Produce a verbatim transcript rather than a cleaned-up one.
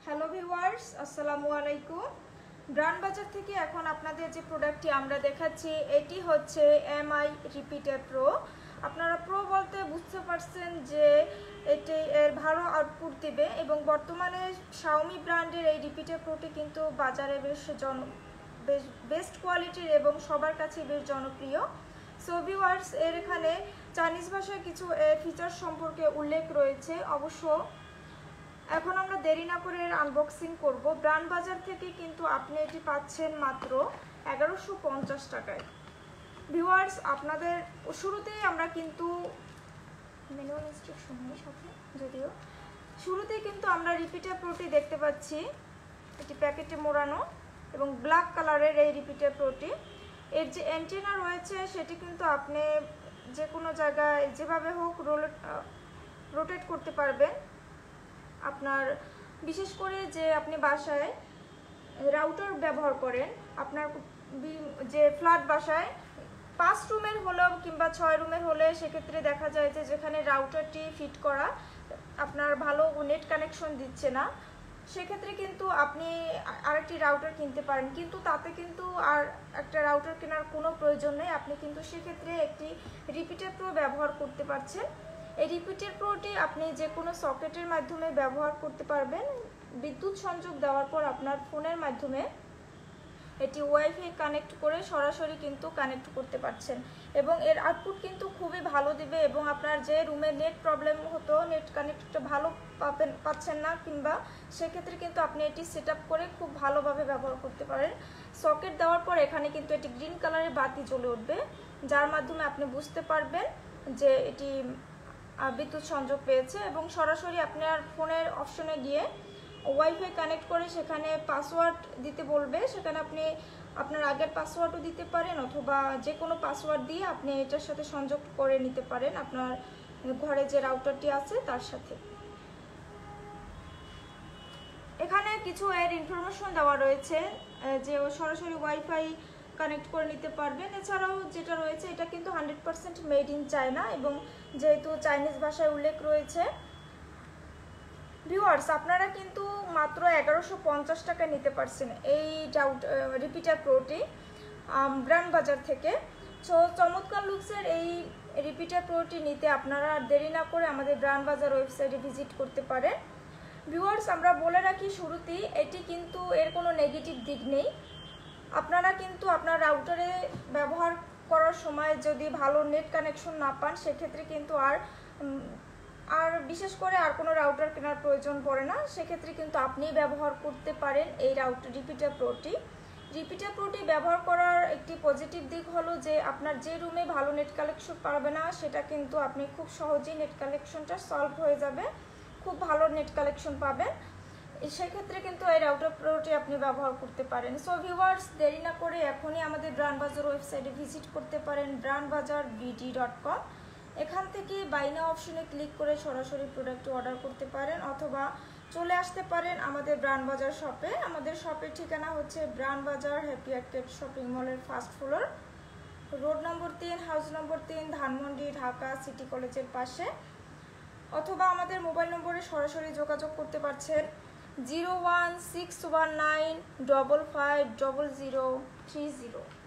Hello viewers, আসসালামু আলাইকুম। Brand বাজার থেকে এখন আপনাদের যে প্রোডাক্টটি আমরা দেখাচ্ছি এটি হচ্ছে এমআই রিপিটার প্রো। আপনারা প্রো বলতে বুঝতে পারছেন যে এটি এর ভালো আউটপুট দেবে এবং বর্তমানে শাওমি ব্র্যান্ডের এই রিপিটার প্রোটি কিন্তু বাজারে বেশ জন বেশ বেস্ট কোয়ালিটির এবং সবার কাছে বেশ জনপ্রিয়। সো ভিউয়ার্স, এর এখানে চাইনিজ ভাষায় কিছু ফিচার সম্পর্কে উল্লেখ রয়েছে। অবশ্য এখন আমরা দেরি না করে এর আনবক্সিং করব। ব্র্যান্ড বাজার থেকে কিন্তু আপনি এটি পাচ্ছেন মাত্র এগারোশো পঞ্চাশ টাকায়। ভিউয়ার্স, আপনাদের শুরুতেই আমরা কিন্তু ম্যানুয়াল ইনস্ট্রাকশন নেই সাথে, যদিও শুরুতেই কিন্তু আমরা রিপিটার প্রোটি দেখতে পাচ্ছি। এটি প্যাকেটে মোড়ানো এবং ব্ল্যাক কালারের এই রিপিটার প্রোটি। এর যে অ্যান্টেনা রয়েছে সেটি কিন্তু আপনি যে কোনো জায়গায় যেভাবে হোক রোটেট করতে পারবেন। আপনার বিশেষ করে যে আপনি বাসায় রাউটার ব্যবহার করেন, আপনার যে ফ্ল্যাট বাসায় পাঁচ রুমের হলেও কিংবা ছয় রুমের হলে সেক্ষেত্রে দেখা যায় যে যেখানে রাউটারটি ফিট করা আপনার ভালো নেট কানেকশন দিচ্ছে না, সেক্ষেত্রে কিন্তু আপনি আরেকটি রাউটার কিনতে পারেন, কিন্তু তাতে কিন্তু আর একটা রাউটার কেনার কোনো প্রয়োজন নেই। আপনি কিন্তু সেক্ষেত্রে একটি রিপিটার প্রো ব্যবহার করতে পারছেন। এই রিপিটার প্রোটি আপনি যে কোনো সকেটের মাধ্যমে ব্যবহার করতে পারবেন। বিদ্যুৎ সংযোগ দেওয়ার পর আপনার ফোনের মাধ্যমে এটি ওয়াইফাই কানেক্ট করে সরাসরি কিন্তু কানেক্ট করতে পারছেন এবং এর আউটপুট কিন্তু খুবই ভালো দিবে এবং আপনার যে রুমে নেট প্রবলেম হতো, নেট কানেক্টটা ভালো পাবেন পাচ্ছেন না, কিংবা সেক্ষেত্রে কিন্তু আপনি এটি সেট আপ করে খুব ভালোভাবে ব্যবহার করতে পারেন। সকেট দেওয়ার পর এখানে কিন্তু এটি গ্রিন কালারের বাতি জ্বলে উঠবে, যার মাধ্যমে আপনি বুঝতে পারবেন যে এটি বিদ্যুৎ সংযোগ পেয়েছে এবং সরাসরি আপনার ফোনের অপশনে গিয়ে ওয়াইফাই কানেক্ট করে সেখানে পাসওয়ার্ড দিতে বলবে। সেখানে আপনি আপনার আগের পাসওয়ার্ডও দিতে পারেন অথবা যে কোনো পাসওয়ার্ড দিয়ে আপনি এটার সাথে সংযোগ করে নিতে পারেন আপনার ঘরে যে রাউটারটি আছে তার সাথে। এখানে কিছু এর ইনফরমেশন দেওয়া রয়েছে যে সরাসরি ওয়াইফাই কানেক্ট করে নিতে পারবেন। এছাড়াও যেটা রয়েছে এটা কিন্তু hundred percent made in China এবং যেহেতু চাইনিজ ভাষায় উল্লেখ রয়েছে। ভিউয়ার্স, আপনারা কিন্তু মাত্র এগারোশো পঞ্চাশ টাকা নিতে পারছেন এই ডাউট রিপিটার প্রোটি ব্র্যান্ড বাজার থেকে। সো চমৎকার লুকসের এই রিপিটার প্রোটি নিতে আপনারা দেরি না করে আমাদের ব্র্যান্ড বাজার ওয়েবসাইটে ভিজিট করতে পারেন। ভিউয়ার্স, আমরা বলে রাখি শুরুতেই এটি কিন্তু এর কোনো নেগেটিভ দিক নেই। আপনারা কিন্তু আপনার রাউটারে ব্যবহার করার সময় যদি ভালো নেট কানেকশন না পান, সেক্ষেত্রে কিন্তু আর আর বিশেষ করে আর কোনো রাউটার কেনার প্রয়োজন পড়ে না। সেক্ষেত্রে কিন্তু আপনি ব্যবহার করতে পারেন এই রাউটার রিপিটার প্রোটি। রিপিটার প্রোটি ব্যবহার করার একটি পজিটিভ দিক হলো যে আপনার যে রুমে ভালো নেট কানেকশন পারবে না সেটা কিন্তু আপনি খুব সহজেই নেট কানেকশনটা সলভ হয়ে যাবে, খুব ভালো নেট কানেকশন পাবেন। সেক্ষেত্রে কিন্তু এই রাউটার প্রোটি আপনি ব্যবহার করতে পারেন। সো ভিউয়ার্স, দেরি না করে এখনই আমাদের ব্র্যান্ড বাজার ওয়েবসাইটে ভিজিট করতে পারেন ব্র্যান্ড বাজার বিডি ডট কম। এখান থেকে বাই নাও অপশনে ক্লিক করে সরাসরি প্রোডাক্ট অর্ডার করতে পারেন অথবা চলে আসতে পারেন আমাদের ব্র্যান্ড বাজার শপে। আমাদের শপের ঠিকানা হচ্ছে ব্র্যান্ড বাজার হ্যাপি আর্কেড শপিং মলের ফার্স্ট ফ্লোর, রোড নম্বর তিন, হাউস নম্বর তিন, ধানমন্ডি, ঢাকা সিটি কলেজের পাশে। অথবা আমাদের মোবাইল নম্বরে সরাসরি যোগাযোগ করতে পারছেন zero one six one nine double five double zero three zero.